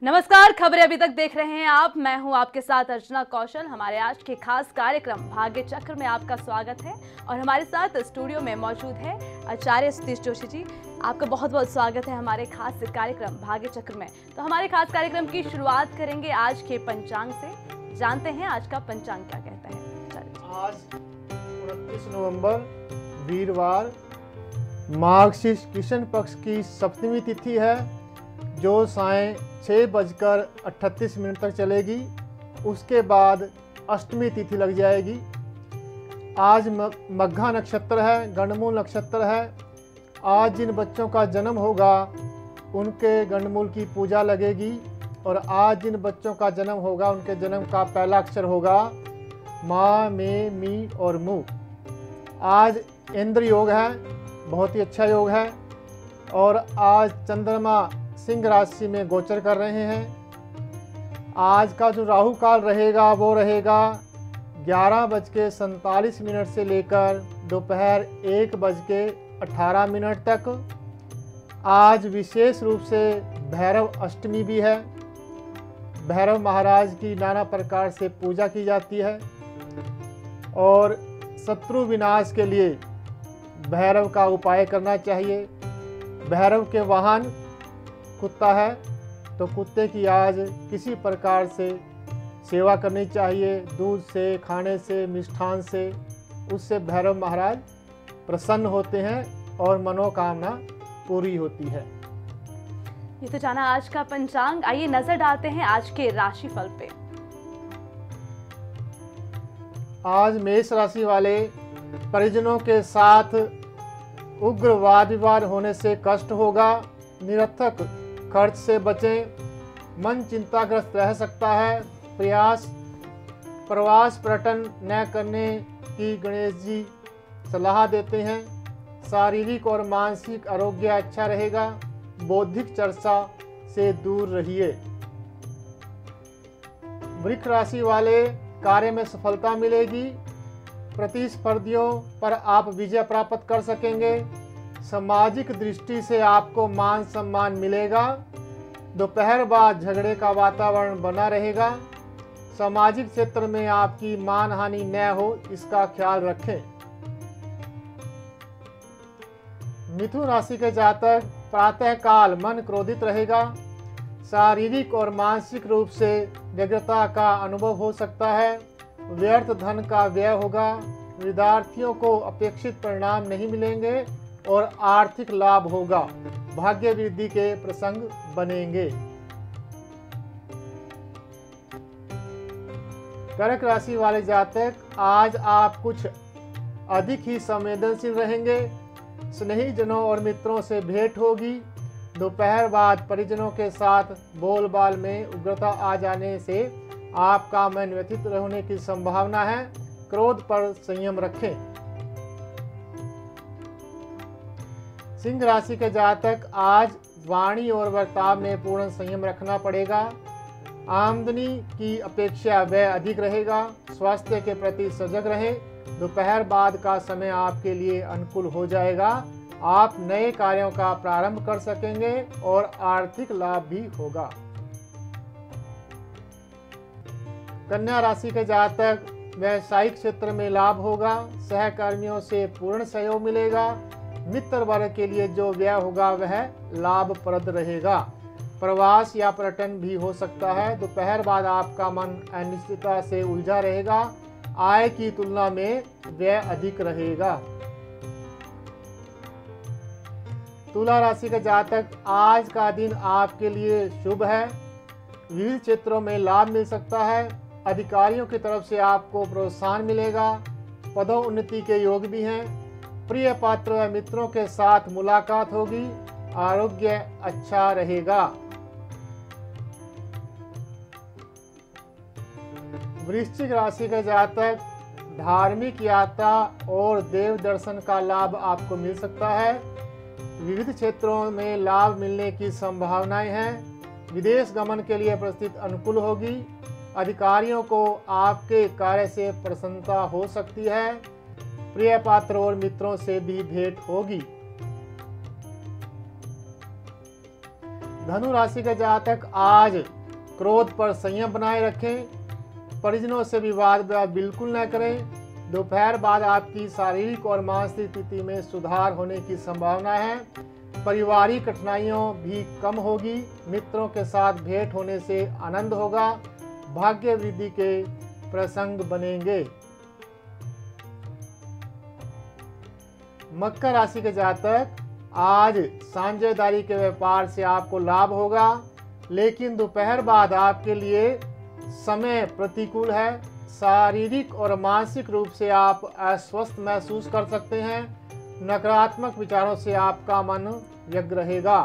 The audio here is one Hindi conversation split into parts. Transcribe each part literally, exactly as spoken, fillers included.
नमस्कार, खबरें अभी तक देख रहे हैं आप। मैं हूं आपके साथ अर्चना कौशल। हमारे आज के खास कार्यक्रम भाग्य चक्र में आपका स्वागत है और हमारे साथ स्टूडियो में मौजूद है आचार्य सतीश जोशी जी। आपका बहुत बहुत स्वागत है हमारे खास कार्यक्रम भाग्य चक्र में। तो हमारे खास कार्यक्रम की शुरुआत करेंगे आज के पंचांग से। जानते हैं आज का पंचांग क्या कहता है। आज उनतीस नवंबर वीरवार मार्गशीर्ष कृष्ण पक्ष की सप्तमी तिथि है, जो सायं छः बजकर अट्ठतीस मिनट तक चलेगी। उसके बाद अष्टमी तिथि लग जाएगी। आज मघा नक्षत्र है, गंडमूल नक्षत्र है। आज जिन बच्चों का जन्म होगा उनके गंडमूल की पूजा लगेगी और आज जिन बच्चों का जन्म होगा उनके जन्म का पहला अक्षर होगा माँ, में, मी और मु। आज इंद्र योग है, बहुत ही अच्छा योग है। और आज चंद्रमा सिंह राशि में गोचर कर रहे हैं। आज का जो राहु काल रहेगा वो रहेगा ग्यारह बज के सैंतालीस मिनट से लेकर दोपहर एक बज के अठारह मिनट तक। आज विशेष रूप से भैरव अष्टमी भी है। भैरव महाराज की नाना प्रकार से पूजा की जाती है और शत्रु विनाश के लिए भैरव का उपाय करना चाहिए। भैरव के वाहन कुत्ता है तो कुत्ते की आज किसी प्रकार से सेवा करनी चाहिए, दूध से, खाने से, मिष्ठान से। उससे भैरव महाराज प्रसन्न होते हैं और मनोकामना पूरी होती है। ये तो जाना आज का पंचांग। आइए नजर डालते हैं आज के राशिफल पे। आज मेष राशि वाले परिजनों के साथ उग्र वाद विवाद होने से कष्ट होगा। निरर्थक खर्च से बचें। मन चिंताग्रस्त रह सकता है। प्रयास प्रवास पर्यटन न करने की गणेश जी सलाह देते हैं। शारीरिक और मानसिक आरोग्य अच्छा रहेगा। बौद्धिक चर्चा से दूर रहिए। वृक्ष राशि वाले कार्य में सफलता मिलेगी। प्रतिस्पर्धियों पर आप विजय प्राप्त कर सकेंगे। सामाजिक दृष्टि से आपको मान सम्मान मिलेगा। दोपहर बाद झगड़े का वातावरण बना रहेगा। सामाजिक क्षेत्र में आपकी मान हानि न हो, इसका ख्याल रखें। मिथुन राशि के जातक प्रातः काल मन क्रोधित रहेगा। शारीरिक और मानसिक रूप से व्यग्रता का अनुभव हो सकता है। व्यर्थ धन का व्यय होगा। विद्यार्थियों को अपेक्षित परिणाम नहीं मिलेंगे और आर्थिक लाभ होगा। भाग्य वृद्धि के प्रसंग बनेंगे। कर्क राशि वाले जातक आज आप कुछ अधिक ही संवेदनशील रहेंगे। स्नेहीजनों और मित्रों से भेंट होगी। दोपहर बाद परिजनों के साथ बोलबाल में उग्रता आ जाने से आपका मन व्यथित होने की संभावना है। क्रोध पर संयम रखें। सिंह राशि के जातक आज वाणी और बर्ताव में पूर्ण संयम रखना पड़ेगा। आमदनी की अपेक्षा व्यय अधिक रहेगा। स्वास्थ्य के प्रति सजग रहें। दोपहर बाद का समय आपके लिए अनुकूल हो जाएगा। आप नए कार्यों का प्रारंभ कर सकेंगे और आर्थिक लाभ भी होगा। कन्या राशि के जातक व्यवसायिक क्षेत्र में लाभ होगा। सहकर्मियों से पूर्ण सहयोग मिलेगा। मित्र वर्ग के लिए जो व्यय होगा वह लाभप्रद रहेगा। प्रवास या पर्यटन भी हो सकता है। दोपहर बाद आपका मन अनिश्चितता से उलझा रहेगा। आय की तुलना में व्यय अधिक रहेगा। तुला राशि के जातक आज का दिन आपके लिए शुभ है। विविध क्षेत्रों में लाभ मिल सकता है। अधिकारियों की तरफ से आपको प्रोत्साहन मिलेगा। पदोन्नति के योग भी हैं। प्रिय पात्र व मित्रों के साथ मुलाकात होगी। आरोग्य अच्छा रहेगा। वृश्चिक राशि के जातक धार्मिक यात्रा और देव दर्शन का लाभ आपको मिल सकता है। विविध क्षेत्रों में लाभ मिलने की संभावनाएं हैं। विदेश गमन के लिए परिस्थिति अनुकूल होगी। अधिकारियों को आपके कार्य से प्रसन्नता हो सकती है। प्रिय पात्र और मित्रों से भी भेंट होगी। धनु राशि के जातक आज क्रोध पर संयम बनाए रखें। परिजनों से विवाद बिल्कुल न करें। दोपहर बाद आपकी शारीरिक और मानसिक स्थिति में सुधार होने की संभावना है। पारिवारिक कठिनाइयों भी कम होगी। मित्रों के साथ भेंट होने से आनंद होगा। भाग्य वृद्धि के प्रसंग बनेंगे। मकर राशि के जातक आज साझेदारी के व्यापार से आपको लाभ होगा, लेकिन दोपहर बाद आपके लिए समय प्रतिकूल है। शारीरिक और मानसिक रूप से आप अस्वस्थ महसूस कर सकते हैं। नकारात्मक विचारों से आपका मन व्यग्र रहेगा।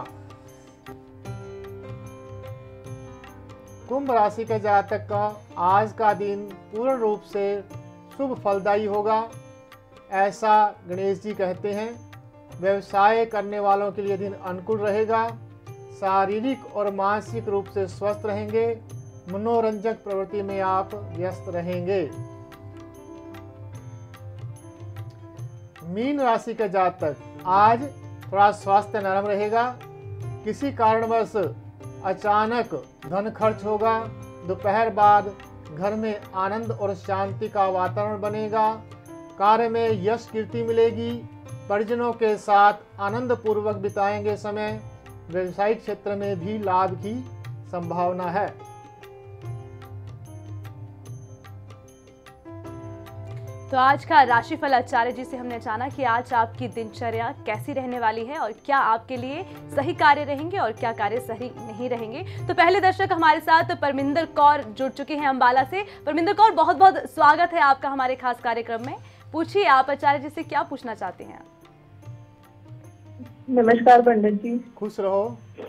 कुंभ राशि के जातक का आज का दिन पूर्ण रूप से शुभ फलदायी होगा, ऐसा गणेश जी कहते हैं। व्यवसाय करने वालों के लिए दिन अनुकूल रहेगा। शारीरिक और मानसिक रूप से स्वस्थ रहेंगे। मनोरंजक प्रवृत्ति में आप व्यस्त रहेंगे। मीन राशि के जातक आज थोड़ा स्वास्थ्य नरम रहेगा। किसी कारणवश अचानक धन खर्च होगा। दोपहर बाद घर में आनंद और शांति का वातावरण बनेगा। कार्य में यश कीर्ति मिलेगी। परिजनों के साथ आनंद पूर्वक बिताएंगे समय। व्यवसायिक क्षेत्र में भी लाभ की संभावना है। तो आज का राशिफल आचार्य जी से हमने जाना कि आज आपकी दिनचर्या कैसी रहने वाली है और क्या आपके लिए सही कार्य रहेंगे और क्या कार्य सही नहीं रहेंगे। तो पहले दर्शक हमारे साथ परमिंदर कौर जुड़ चुके हैं अम्बाला से। परमिंदर कौर, बहुत बहुत स्वागत है आपका हमारे खास कार्यक्रम में। पूछिए, आप आचार्य जी से क्या पूछना चाहते हैं? नमस्कार पंडित जी। खुश रहो।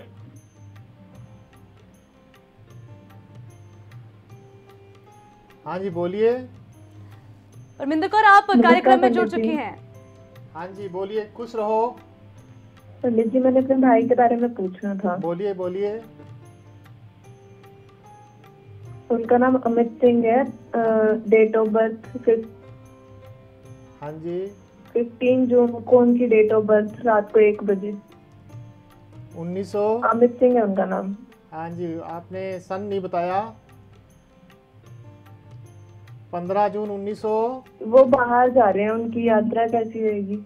हाँ जी, बोलिए। परमिंदर कौर, आप कार्यक्रम में जुड़ चुकी हैं। हाँ जी, बोलिए। खुश रहो। पंडित जी, मैंने अपने भाई के बारे में पूछना था। बोलिए बोलिए। उनका नाम अमित सिंह है। डेट ऑफ बर्थ हाँ जी, फिफ्टीन जून को उनकी डेट ऑफ बर्थ, रात को एक बजे। उन्नीस सौ अमित सिंह है उनका नाम। हाँ जी, आपने सन नहीं बताया। पंद्रह जून उन्नीस सौ। वो बाहर जा रहे हैं, उनकी यात्रा कैसी रहेगी?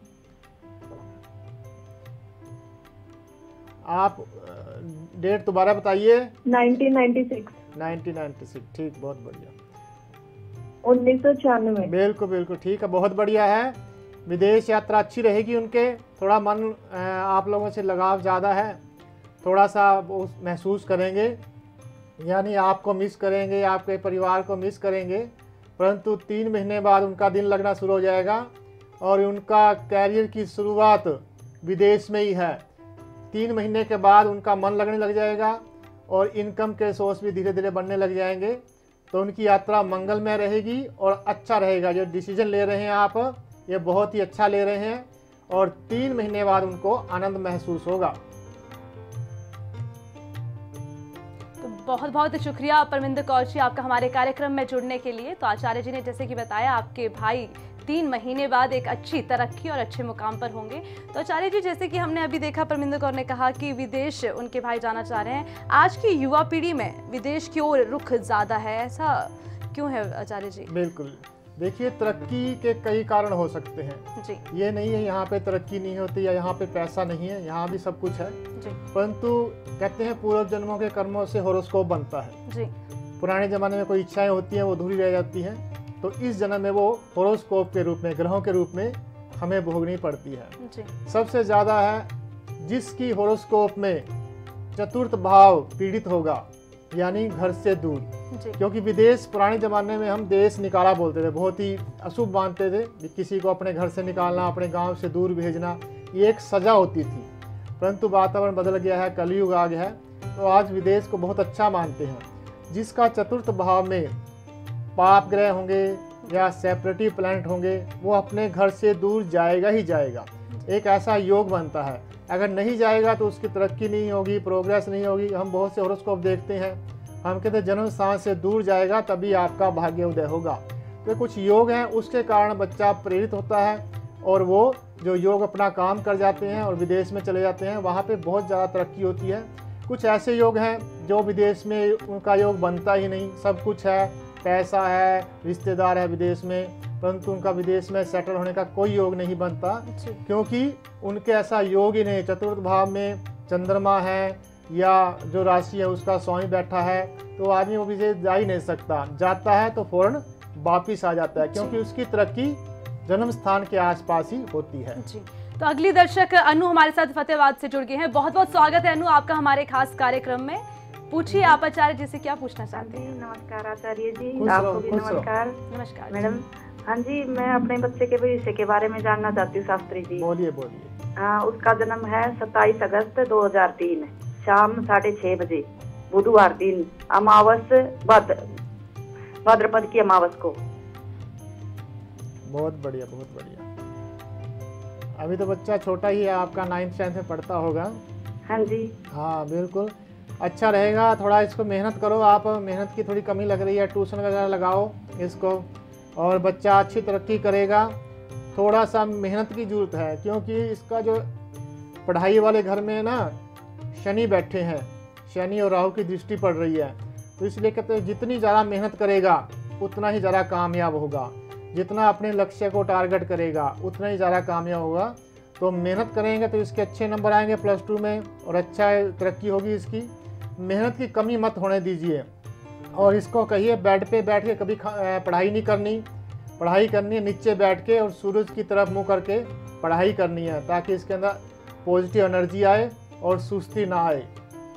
आप डेट दोबारा बताइए। Nineteen ninety six. Nineteen ninety six, ठीक, बहुत बढ़िया। उन्नीस सौ छियानवे। बिल्कुल बिल्कुल ठीक है, बहुत बढ़िया है। विदेश यात्रा अच्छी रहेगी उनके। थोड़ा मन आप लोगों से लगाव ज़्यादा है, थोड़ा सा वो महसूस करेंगे, यानी आपको मिस करेंगे, आपके परिवार को मिस करेंगे। परंतु तीन महीने बाद उनका दिन लगना शुरू हो जाएगा और उनका कैरियर की शुरुआत विदेश में ही है। तीन महीने के बाद उनका मन लगने लग जाएगा और इनकम के सोर्स भी धीरे धीरे बनने लग जाएंगे। तो उनकी यात्रा मंगलमय रहेगी और अच्छा रहेगा। जो डिसीजन ले रहे हैं आप, ये बहुत ही अच्छा ले रहे हैं और तीन महीने बाद उनको आनंद महसूस होगा। तो बहुत बहुत शुक्रिया परमिंदर कौर जी आपका हमारे कार्यक्रम में जुड़ने के लिए। तो आचार्य जी ने जैसे कि बताया, आपके भाई तीन महीने बाद एक अच्छी तरक्की और अच्छे मुकाम पर होंगे। तो आचार्य जी, जैसे कि हमने अभी देखा, परमिंदर कौर ने कहा कि विदेश उनके भाई जाना चाह रहे हैं। आज की युवा पीढ़ी में विदेश की ओर रुख ज़्यादा है, ऐसा क्यों है आचार्य जी? बिल्कुल, देखिए, तरक्की के कई कारण हो सकते हैं जी। ये नहीं है यहाँ पे तरक्की नहीं होती या यहाँ पे पैसा नहीं है, यहाँ भी सब कुछ है जी। परंतु कहते हैं पूर्व जन्मों के कर्मों से हॉरोस्कोप बनता है। जी। पुराने ज़माने में कोई इच्छाएं होती हैं, वो अधूरी रह जाती हैं, तो इस जन्म में वो हॉरोस्कोप के रूप में, ग्रहों के रूप में हमें भोगनी पड़ती है। जी। सबसे ज़्यादा है जिसकी हॉरोस्कोप में चतुर्थ भाव पीड़ित होगा, यानी घर से दूर। जी। क्योंकि विदेश, पुराने ज़माने में हम देश निकाला बोलते थे, बहुत ही अशुभ मानते थे। किसी को अपने घर से निकालना, अपने गांव से दूर भेजना, ये एक सज़ा होती थी। परंतु वातावरण बदल गया है, कलयुग आ गया है, तो आज विदेश को बहुत अच्छा मानते हैं। जिसका चतुर्थ भाव में पाप ग्रह होंगे या सेपरेटिव प्लैनेट होंगे, वो अपने घर से दूर जाएगा ही जाएगा। एक ऐसा योग बनता है, अगर नहीं जाएगा तो उसकी तरक्की नहीं होगी, प्रोग्रेस नहीं होगी। हम बहुत से हॉरोस्कोप देखते हैं, हम कहते हैं जन्म स्थान से दूर जाएगा तभी आपका भाग्य उदय होगा। तो कुछ योग हैं, उसके कारण बच्चा प्रेरित होता है और वो जो योग अपना काम कर जाते हैं और विदेश में चले जाते हैं, वहाँ पे बहुत ज़्यादा तरक्की होती है। कुछ ऐसे योग हैं जो विदेश में उनका योग बनता ही नहीं, सब कुछ है, पैसा है, रिश्तेदार है विदेश में, परंतु उनका विदेश में सेटल होने का कोई योग नहीं बनता, क्योंकि उनके ऐसा योग ही नहीं। चतुर्थ भाव में चंद्रमा है या जो राशि है उसका स्वामी बैठा है, तो आदमी वो विदेश जा ही नहीं सकता, जाता है तो फौरन वापिस आ जाता है, क्योंकि उसकी तरक्की जन्म स्थान के आसपास ही होती है। जी। तो अगली दर्शक अनु हमारे साथ फतेहाबाद से जुड़ गए हैं। बहुत बहुत स्वागत है अनु आपका हमारे खास कार्यक्रम में। पूछिए आप आचार्य जी से क्या पूछना चाहते हैं। नमस्कार आचार्य जी, आपको भी नमस्कार। नमस्कार मैडम। हाँ जी, मैं अपने बच्चे के भविष्य के बारे में जानना चाहती हूँ शास्त्री जी। बोलिए बोलिए। हाँ, उसका जन्म है सत्ताईस अगस्त दो हजार तीन, शाम साढ़े छह बजे, बुधवार दिन, अमावस भाद्र भाद्रपद की अमावस को। बहुत बढ़िया बहुत बढ़िया। अभी तो बच्चा छोटा ही है आपका, नाइन्थ टेंथ में पढ़ता होगा। हाँ जी। हाँ बिल्कुल, अच्छा रहेगा, थोड़ा इसको मेहनत करो आप, मेहनत की थोड़ी कमी लग रही है, ट्यूशन वगैरह लगाओ इसको, और बच्चा अच्छी तरक्की करेगा। थोड़ा सा मेहनत की जरूरत है, क्योंकि इसका जो पढ़ाई वाले घर में ना शनि बैठे हैं, शनि और राहु की दृष्टि पड़ रही है, तो इसलिए कहते हैं जितनी ज़्यादा मेहनत करेगा उतना ही ज़्यादा कामयाब होगा, जितना अपने लक्ष्य को टारगेट करेगा उतना ही ज़्यादा कामयाब होगा। तो मेहनत करेंगे तो इसके अच्छे नंबर आएंगे प्लस टू में, और अच्छा तरक्की होगी इसकी। मेहनत की कमी मत होने दीजिए, और इसको कहिए बेड पे बैठ के कभी पढ़ाई नहीं करनी, पढ़ाई करनी है नीचे बैठ के और सूरज की तरफ मुँह करके पढ़ाई करनी है, ताकि इसके अंदर पॉजिटिव एनर्जी आए और सुस्ती ना आए।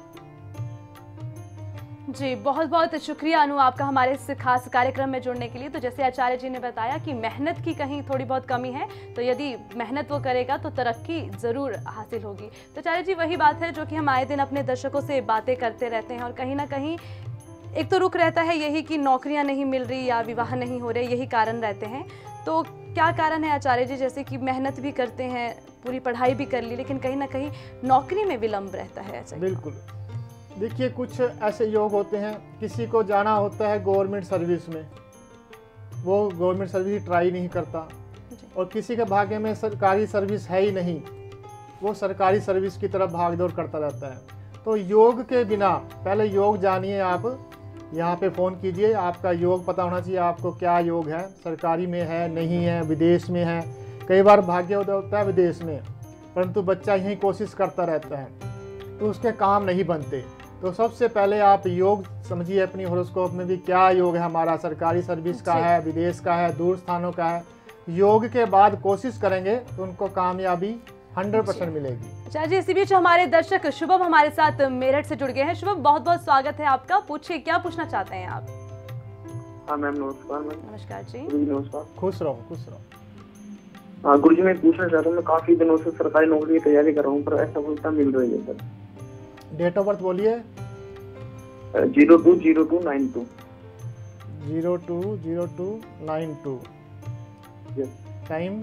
जी बहुत बहुत शुक्रिया अनु आपका हमारे इस खास कार्यक्रम में जुड़ने के लिए। तो जैसे आचार्य जी ने बताया कि मेहनत की कहीं थोड़ी बहुत कमी है, तो यदि मेहनत वो करेगा तो तरक्की ज़रूर हासिल होगी। तो आचार्य जी वही बात है जो कि हम आए दिन अपने दर्शकों से बातें करते रहते हैं, और कहीं ना कहीं एक तो रुख रहता है यही कि नौकरियां नहीं मिल रही या विवाह नहीं हो रहे, यही कारण रहते हैं। तो क्या कारण है आचार्य जी, जैसे कि मेहनत भी करते हैं, पूरी पढ़ाई भी कर ली, लेकिन कहीं ना कहीं नौकरी में विलम्ब रहता है? बिल्कुल, देखिए कुछ ऐसे योग होते हैं, किसी को जाना होता है गवर्नमेंट सर्विस में, वो गवर्नमेंट सर्विस ट्राई नहीं करता, और किसी के भाग्य में सरकारी सर्विस है ही नहीं, वो सरकारी सर्विस की तरफ भागदौड़ करता रहता है। तो योग के बिना, पहले योग जानिए, आप यहाँ पे फ़ोन कीजिए, आपका योग पता होना चाहिए, आपको क्या योग है, सरकारी में है नहीं है, विदेश में है। कई बार भाग्य होता है विदेश में, परंतु बच्चा यहीं कोशिश करता रहता है, तो उसके काम नहीं बनते। तो सबसे पहले आप योग समझिए, अपनी हॉरोस्कोप में भी क्या योग है हमारा, सरकारी सर्विस का है, विदेश का है, दूर स्थानों का है। योग के बाद कोशिश करेंगे तो उनको कामयाबी हंड्रेड परसेंट मिलेगी। अच्छा जी, इसी बीच हमारे दर्शक शुभम हमारे साथ मेरठ से जुड़ गए हैं। शुभम बहुत बहुत स्वागत है आपका, पूछिए क्या पूछना चाहते हैं आप। हाँ मैम नमस्कार। मैम नमस्कार जी। नमस्कार। खुश रहो खुश रहो। हाँ गुरु जी, मैं पूछना चाहता हूँ, मैं काफी दिनों से सरकारी नौकरी की तैयारी कर रहा हूँ, पर असफलता मिल रही है सर। डेट ऑफ बर्थ बोलिए। Zero two zero two nine two zero two zero two nine two time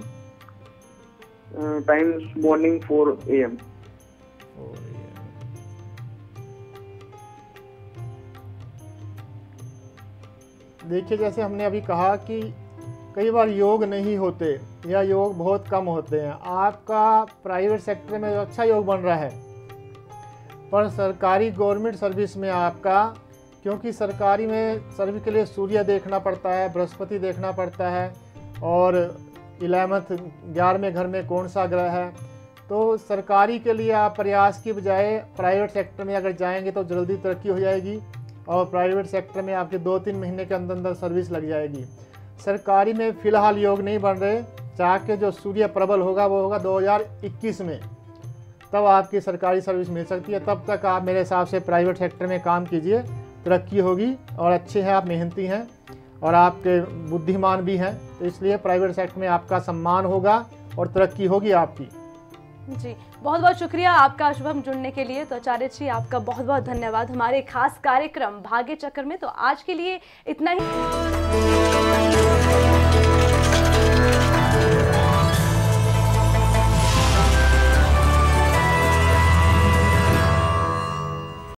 time morning four A M. देखिए जैसे हमने अभी कहा कि कई बार योग नहीं होते या योग बहुत कम होते हैं। आपका प्राइवेट सेक्टर में अच्छा योग बन रहा है, पर सरकारी गवर्नमेंट सर्विस में आपका, क्योंकि सरकारी में सर्विस के लिए सूर्य देखना पड़ता है, बृहस्पति देखना पड़ता है, और इलेवंथ ग्यारहवें घर में कौन सा ग्रह है, तो सरकारी के लिए आप प्रयास की बजाय प्राइवेट सेक्टर में अगर जाएंगे तो जल्दी तरक्की हो जाएगी, और प्राइवेट सेक्टर में आपके दो तीन महीने के अंदर अंदर सर्विस लग जाएगी। सरकारी में फ़िलहाल योग नहीं बन रहे, चाह के जो सूर्य प्रबल होगा वो होगा दो हज़ार इक्कीस में, तब आपकी सरकारी सर्विस मिल सकती है। तब तक आप मेरे हिसाब से प्राइवेट सेक्टर में काम कीजिए, तरक्की होगी, और अच्छे हैं आप, मेहनती हैं और आपके बुद्धिमान भी हैं, तो इसलिए प्राइवेट सेक्टर में आपका सम्मान होगा और तरक्की होगी आपकी। जी बहुत बहुत शुक्रिया आपका शुभम जुड़ने के लिए। तो आचार्य जी आपका बहुत बहुत धन्यवाद हमारे खास कार्यक्रम भाग्य चक्र में। तो आज के लिए इतना ही।